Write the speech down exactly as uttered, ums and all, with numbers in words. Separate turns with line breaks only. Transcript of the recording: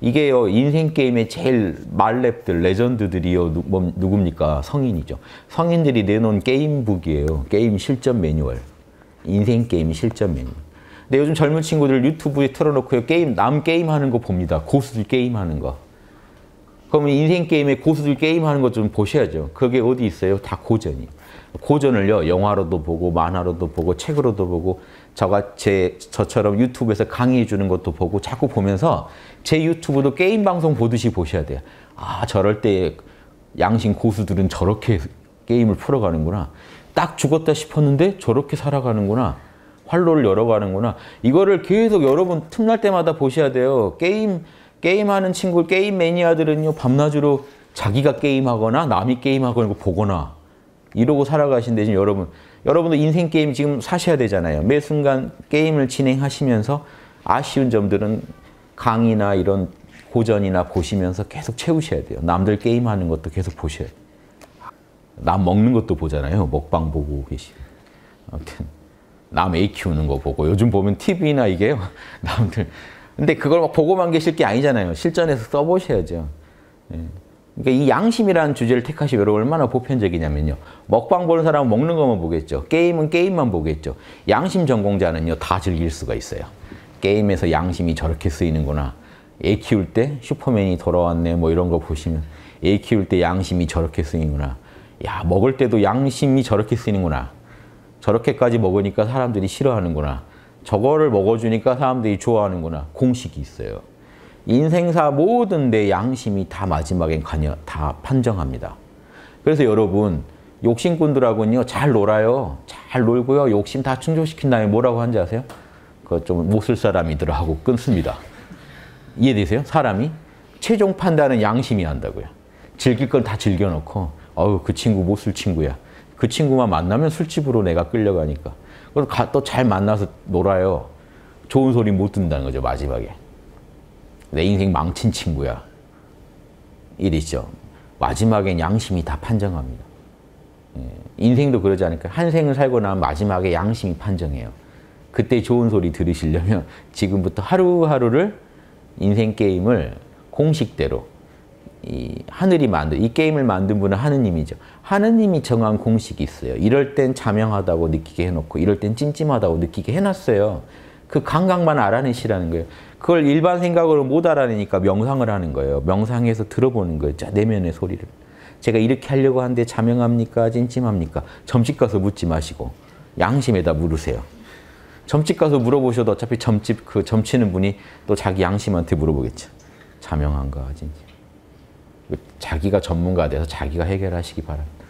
이게요, 인생 게임의 제일 말렙들, 레전드들이요, 누, 뭐, 누굽니까? 성인이죠. 성인들이 내놓은 게임북이에요. 게임 실전 매뉴얼. 인생 게임 실전 매뉴얼. 근데 요즘 젊은 친구들 유튜브에 틀어놓고 게임, 남 게임하는 거 봅니다. 고수들 게임하는 거. 그러면 인생 게임에 고수들 게임하는 거 좀 보셔야죠. 그게 어디 있어요? 다 고전이. 고전을요, 영화로도 보고, 만화로도 보고, 책으로도 보고, 저가 제, 저처럼 유튜브에서 강의해 주는 것도 보고, 자꾸 보면서 제 유튜브도 게임 방송 보듯이 보셔야 돼요. 아, 저럴 때 양심 고수들은 저렇게 게임을 풀어가는구나. 딱 죽었다 싶었는데 저렇게 살아가는구나. 활로를 열어가는구나. 이거를 계속 여러분 틈날 때마다 보셔야 돼요. 게임, 게임하는 친구, 게임 매니아들은요, 밤낮으로 자기가 게임하거나 남이 게임하거나 보거나 이러고 살아가신데, 지금 여러분, 여러분도 인생 게임 지금 사셔야 되잖아요. 매 순간 게임을 진행하시면서 아쉬운 점들은 강의나 이런 고전이나 보시면서 계속 채우셔야 돼요. 남들 게임하는 것도 계속 보셔야 돼요. 남 먹는 것도 보잖아요. 먹방 보고 계시고. 아무튼 남 애 키우는 거 보고. 요즘 보면 티비나 이게요. 남들. 근데 그걸 막 보고만 계실 게 아니잖아요. 실전에서 써보셔야죠. 예. 그러니까 이 양심이라는 주제를 택하시면 여러분 얼마나 보편적이냐면요. 먹방 보는 사람은 먹는 것만 보겠죠. 게임은 게임만 보겠죠. 양심 전공자는요, 다 즐길 수가 있어요. 게임에서 양심이 저렇게 쓰이는구나. 애 키울 때 슈퍼맨이 돌아왔네 뭐 이런 거 보시면 애 키울 때 양심이 저렇게 쓰이는구나. 야, 먹을 때도 양심이 저렇게 쓰이는구나. 저렇게까지 먹으니까 사람들이 싫어하는구나. 저거를 먹어주니까 사람들이 좋아하는구나. 공식이 있어요. 인생사 모든 데 양심이 다 마지막엔 관여, 다 판정합니다. 그래서 여러분, 욕심꾼들하고는요, 잘 놀아요. 잘 놀고요. 욕심 다 충족시킨 다음에 뭐라고 하는지 아세요? 그거 좀 못 쓸 사람이더라고 끊습니다. 이해되세요? 사람이 최종 판단은 양심이 한다고요. 즐길 건 다 즐겨놓고, 어우, 그 친구 못 쓸 친구야. 그 친구만 만나면 술집으로 내가 끌려가니까. 그래서 또 잘 만나서 놀아요. 좋은 소리 못 듣는다는 거죠, 마지막에. 내 인생 망친 친구야. 이랬죠. 마지막엔 양심이 다 판정합니다. 인생도 그러지 않을까? 한 생을 살고 나면 마지막에 양심이 판정해요. 그때 좋은 소리 들으시려면 지금부터 하루하루를 인생 게임을 공식대로 이 하늘이 만든, 이 게임을 만든 분은 하느님이죠. 하느님이 정한 공식이 있어요. 이럴 땐 자명하다고 느끼게 해놓고 이럴 땐 찜찜하다고 느끼게 해놨어요. 그 감각만 알아내시라는 거예요. 그걸 일반 생각으로 못 알아내니까 명상을 하는 거예요. 명상해서 들어보는 거예요. 자, 내면의 소리를. 제가 이렇게 하려고 하는데 자명합니까? 찜찜합니까? 점집 가서 묻지 마시고 양심에다 물으세요. 점집 가서 물어보셔도 어차피 점집 그 점치는 분이 또 자기 양심한테 물어보겠죠. 자명한가? 찜찜. 자기가 전문가 돼서 자기가 해결하시기 바랍니다.